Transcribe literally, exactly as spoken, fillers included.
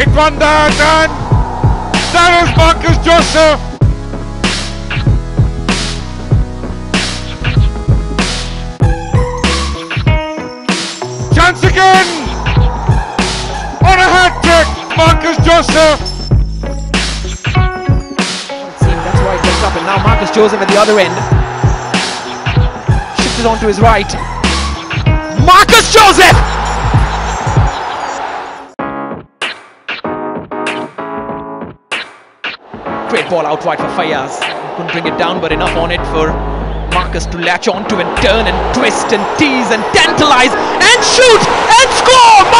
deep on that, and that is Marcus Joseph. Chance again on a hat-trick, Marcus Joseph. That's why it gets up, and now Marcus Joseph at the other end. Shifted on to his right. Marcus Joseph! Great ball out wide for Fayaz. Couldn't bring it down, but enough on it for Marcus to latch onto and turn and twist and tease and tantalize and shoot and score!